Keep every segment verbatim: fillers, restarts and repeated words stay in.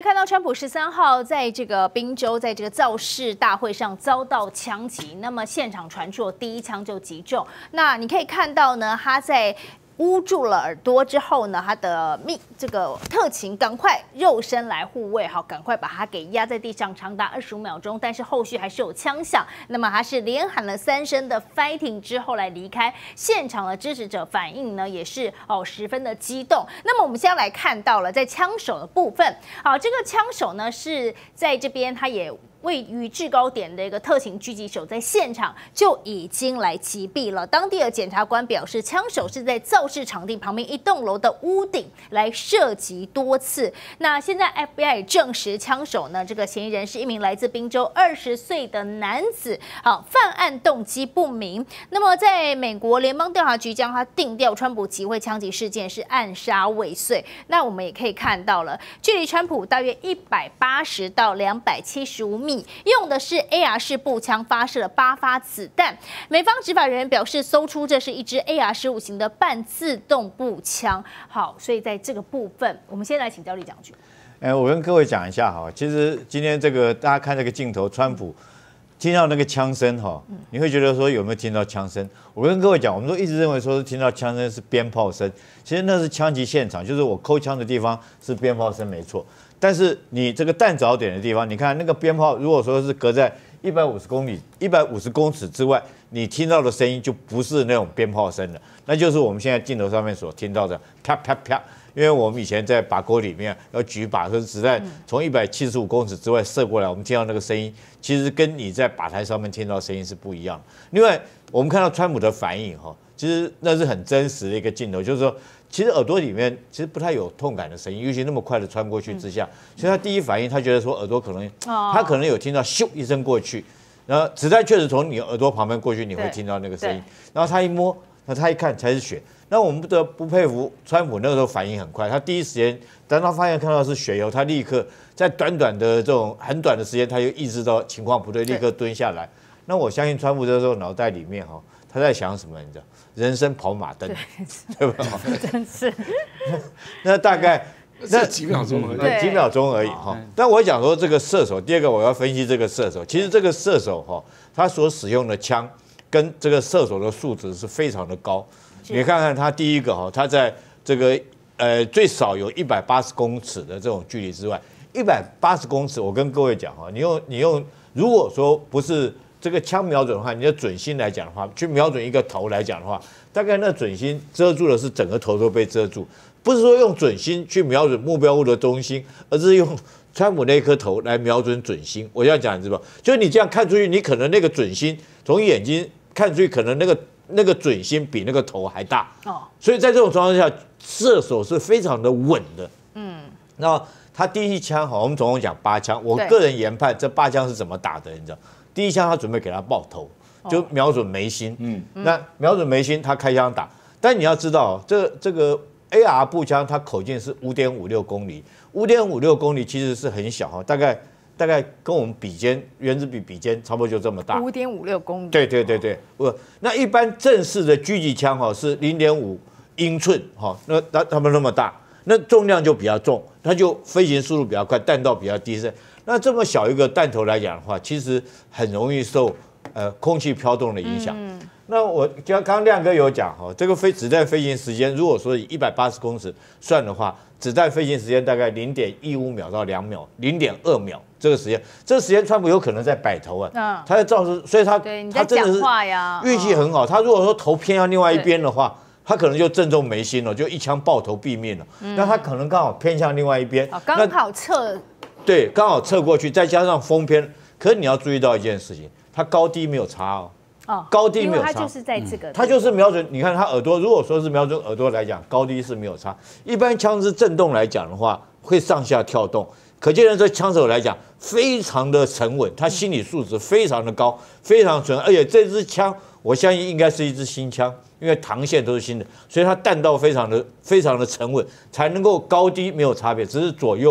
看到川普十三号在这个宾州，在这个造势大会上遭到枪击，那么现场传出第一枪就击中。那你可以看到呢，他在捂住了耳朵之后呢，他的密这个特勤赶快肉身来护卫，好，赶快把他给压在地上长达二十五秒钟，但是后续还是有枪响。那么他是连喊了三声的 fighting 之后来离开现场的支持者反应呢，也是哦十分的激动。那么我们现在来看到了在枪手的部分，好，这个枪手呢是在这边，他也位于制高点的一个特勤狙击手在现场就已经来击毙了。当地的检察官表示，枪手是在造势场地旁边一栋楼的屋顶来射击多次。那现在 F B I 证实，枪手呢这个嫌疑人是一名来自宾州二十岁的男子，好，犯案动机不明。那么在美国联邦调查局将他定调川普集会枪击事件是暗杀未遂。那我们也可以看到了，距离川普大约一百八十到两百七十五米。用的是 A R 式步枪，发射了八发子弹。美方执法人员表示，搜出这是一支 A R 十五型的半自动步枪。好，所以在这个部分，我们先来请教李将军。 哎，我跟各位讲一下哈，其实今天这个大家看这个镜头，川普听到那个枪声哈，你会觉得说有没有听到枪声？我跟各位讲，我们都一直认为说是听到枪声是鞭炮声，其实那是枪击现场，就是我扣枪的地方是鞭炮声没错。但是你这个弹着点的地方，你看那个鞭炮，如果说是隔在一百五十公里、一百五十公尺之外，你听到的声音就不是那种鞭炮声了，那就是我们现在镜头上面所听到的啪啪啪。因为我们以前在靶沟里面要举靶，说子弹从一百七十五公尺之外射过来，我们听到那个声音，其实跟你在靶台上面听到的声音是不一样的。另外，我们看到川普的反应哈，其实那是很真实的一个镜头，就是说。其实耳朵里面其实不太有痛感的声音，尤其那么快的穿过去之下，所以他第一反应他觉得说耳朵可能，他可能有听到咻一声过去，然后子弹确实从你耳朵旁边过去，你会听到那个声音，然后他一摸，那他一看才是血。那我们不得不佩服川普那个时候反应很快，他第一时间当他发现看到是血油，他立刻在短短的这种很短的时间，他就意识到情况不对，立刻蹲下来。那我相信川普这时候脑袋里面哈。他在想什么？你知道，人生跑马灯，对吧？ 真是。 那大概那几秒钟而已， 几秒钟而已哈。但我讲说这个射手，第二个我要分析这个射手。其实这个射手哈，他所使用的枪跟这个射手的素质是非常的高。你看看他第一个哈，他在这个呃最少有一百八十公尺的这种距离之外，一百八十公尺，我跟各位讲哈，你用你用，如果说不是。这个枪瞄准的话，你的准心来讲的话，去瞄准一个头来讲的话，大概那准心遮住的是整个头都被遮住，不是说用准心去瞄准目标物的中心，而是用川普那颗头来瞄准准心。我要讲你知道，就是你这样看出去，你可能那个准心从眼睛看出去，可能那个那个准心比那个头还大。哦，所以在这种状况下，射手是非常的稳的。嗯，那他第一枪哈，我们总共讲八枪，我个人研判这八枪是怎么打的，你知道？第一枪他准备给他爆头，就瞄准眉心。嗯，那瞄准眉心，他开枪打。但你要知道，这这个 A R 步枪它口径是五点五六公里，五点五六公里其实是很小哈，大概大概跟我们笔尖原子笔笔尖差不多就这么大。 五点五六公里。 对对对对，不，那一般正式的狙击枪哈是零点五英寸哈，那它它们那么大，那重量就比较重，它就飞行速度比较快，弹道比较低声。那这么小一个弹头来讲的话，其实很容易受呃空气飘动的影响。嗯、那我刚刚亮哥有讲哈，这个飞子弹飞行时间，如果说以一百八十公尺算的话，子弹飞行时间大概零点一五秒到两秒，零点二秒这个时间，这个时间川普有可能在摆头啊，嗯、他在造成，所以他他真的是运气很好。他如果说头偏向另外一边的话。他可能就正中眉心了，就一枪爆头毙命了。嗯、那他可能刚好偏向另外一边， 刚好侧， 对，刚好侧过去，再加上风偏。可是你要注意到一件事情，他高低没有差哦，哦高低没有差， 他就是在这个， 他就是瞄准。你看他耳朵，如果说是瞄准耳朵来讲，高低是没有差。一般枪支震动来讲的话，会上下跳动。可见的，这枪手来讲，非常的沉稳，他心理素质非常的高，非常纯，而且这支枪，我相信应该是一支新枪。因为膛线都是新的，所以它弹道非常的非常的沉稳，才能够高低没有差别，只是左右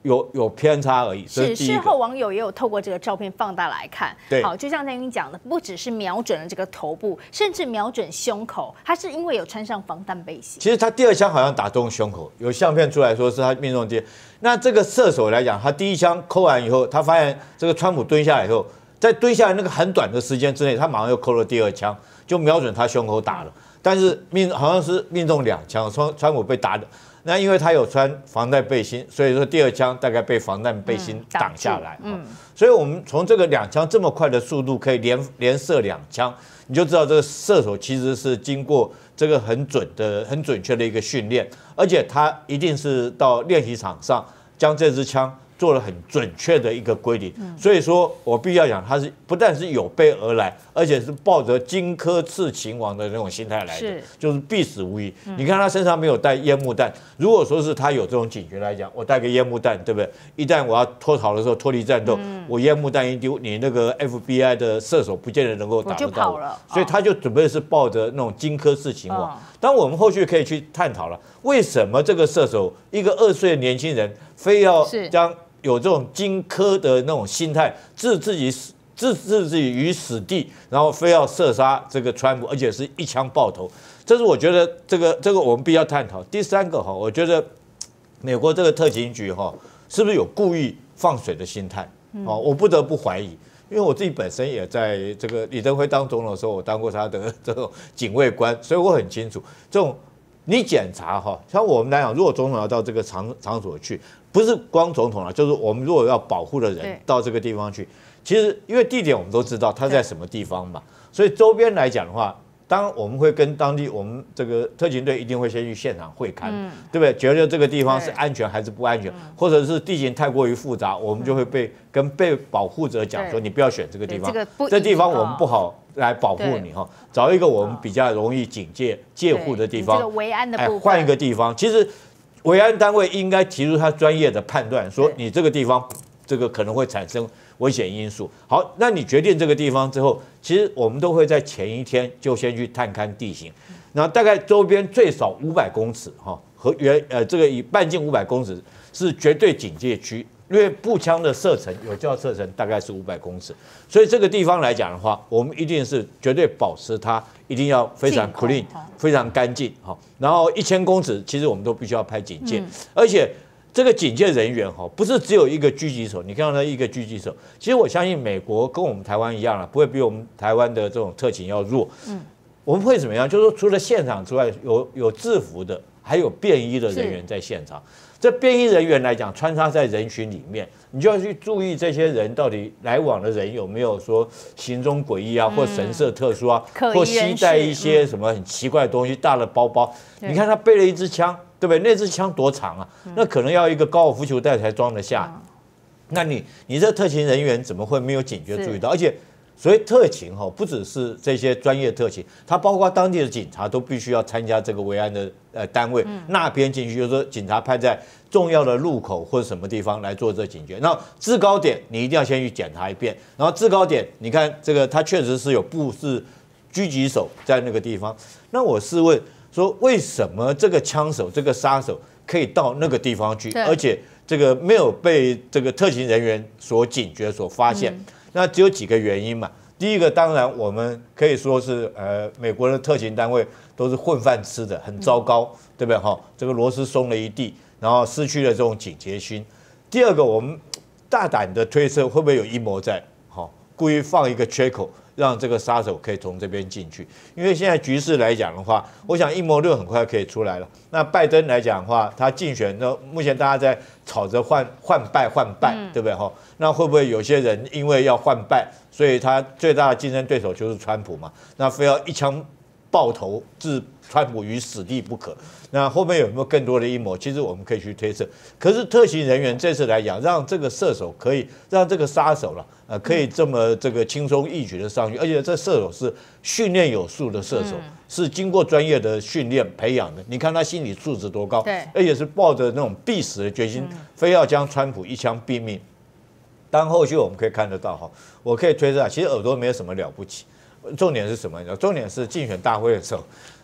有有偏差而已。 是事后网友也有透过这个照片放大来看， 对， 好，就像在您讲的，不只是瞄准了这个头部，甚至瞄准胸口，他是因为有穿上防弹背心。 其实他第二枪好像打中胸口，有相片出来说是他命中第。那这个射手来讲，他第一枪扣完以后，他发现这个川普蹲下来以后，在蹲下来那个很短的时间之内，他马上又扣了第二枪，就瞄准他胸口打了。但是命好像是命中两枪，川川普被打的。那因为他有穿防弹背心，所以说第二枪大概被防弹背心挡下来。嗯，所以我们从这个两枪这么快的速度可以连连射两枪，你就知道这个射手其实是经过这个很准的、很准确的一个训练，而且他一定是到练习场上将这支枪做了很准确的一个归零。所以说我必须要讲，他是不但是有备而来，而且是抱着荆轲刺秦王的那种心态来的，就是必死无疑。你看他身上没有带烟幕弹，如果说是他有这种警觉来讲，我带个烟幕弹，对不对？一旦我要脱逃的时候脱离战斗，我烟幕弹一丢，你那个 F B I 的射手不见得能够打得到我，所以他就准备是抱着那种荆轲刺秦王。当我们后续可以去探讨了，为什么这个射手一个二十岁的年轻人非要将有这种荆轲的那种心态，置自己死置置自己于死地，然后非要射杀这个川普，而且是一枪爆头。这是我觉得这个这个我们必须要探讨。第三个哈，我觉得美国这个特勤局哈，是不是有故意放水的心态？哦，我不得不怀疑，因为我自己本身也在这个李登辉当总统的时候，我当过他的这种警卫官，所以我很清楚这种。你检查哈，像我们来讲，如果总统要到这个场场所去，不是光总统了，就是我们如果要保护的人到这个地方去，其实因为地点我们都知道他在什么地方嘛，所以周边来讲的话，当我们会跟当地我们这个特勤队一定会先去现场会勘，嗯、对不对？觉得这个地方是安全还是不安全，或者是地形太过于复杂，我们就会被跟被保护者讲说，你不要选这个地方，这, 个这地方我们不好来保护你哈，找一个我们比较容易警戒戒护的地方， 这个维安的部分， 哎，换一个地方。其实维安单位应该提出他专业的判断，说你这个地方这个可能会产生危险因素。好，那你决定这个地方之后，其实我们都会在前一天就先去探勘地形，然后大概周边最少五百公尺哈，和原呃这个以半径五百公尺是绝对警戒区。因为步枪的射程有效射程大概是五百公尺，所以这个地方来讲的话，我们一定是绝对保持它一定要非常 clean、非常干净哈。然后一千公尺，其实我们都必须要拍警戒，而且这个警戒人员哈，不是只有一个狙击手，你看到那一个狙击手，其实我相信美国跟我们台湾一样了，不会比我们台湾的这种特勤要弱。嗯，我们会怎么样？就是说，除了现场之外，有有制服的，还有便衣的人员在现场。这便衣人员来讲，穿插在人群里面，你就要去注意这些人到底来往的人有没有说行踪诡异啊，或神色特殊啊，或携带一些什么很奇怪的东西，大的包包。你看他背了一支枪，对不对？那支枪多长啊？那可能要一个高尔夫球袋才装得下。那你你这特勤人员怎么会没有警觉注意到？而且所谓特勤哈，不只是这些专业特勤，它包括当地的警察都必须要参加这个维安的呃单位那边进去，就是说警察派在重要的路口或者什么地方来做这警觉。那制高点你一定要先去检查一遍，然后制高点你看这个它确实是有布置狙击手在那个地方。那我试问说，为什么这个枪手这个杀手可以到那个地方去，而且这个没有被这个特勤人员所警觉所发现？嗯，那只有几个原因嘛。第一个，当然我们可以说是，呃，美国的特勤单位都是混饭吃的，很糟糕，嗯、对不对？哈，这个螺丝松了一地，然后失去了这种警觉心。第二个，我们大胆的推测，会不会有阴谋在？哈，故意放一个缺口，让这个杀手可以从这边进去。因为现在局势来讲的话，我想阴谋论很快可以出来了。那拜登来讲的话，他竞选，那目前大家在吵着换换败换败，对不对？哈，那会不会有些人因为要换败，所以他最大的竞争对手就是川普嘛？那非要一枪爆头置川普于死地不可？那后面有没有更多的阴谋？其实我们可以去推测。可是特勤人员这次来讲，让这个射手可以让这个杀手了，呃，可以这么这个轻松易举的上去，而且这射手是训练有素的射手，嗯、是经过专业的训练培养的。你看他心理素质多高，而且是抱着那种必死的决心，嗯、非要将川普一枪毙命。当后续我们可以看得到哈，我可以推测，其实耳朵没有什么了不起，重点是什么？重点是竞选大会的时候。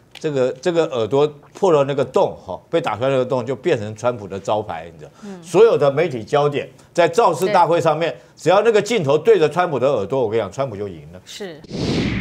这个这个耳朵破了那个洞，哈，被打出来那个洞就变成川普的招牌，你知道？嗯、所有的媒体焦点在造势大会上面，只要那个镜头对着川普的耳朵，我跟你讲，川普就赢了。 是。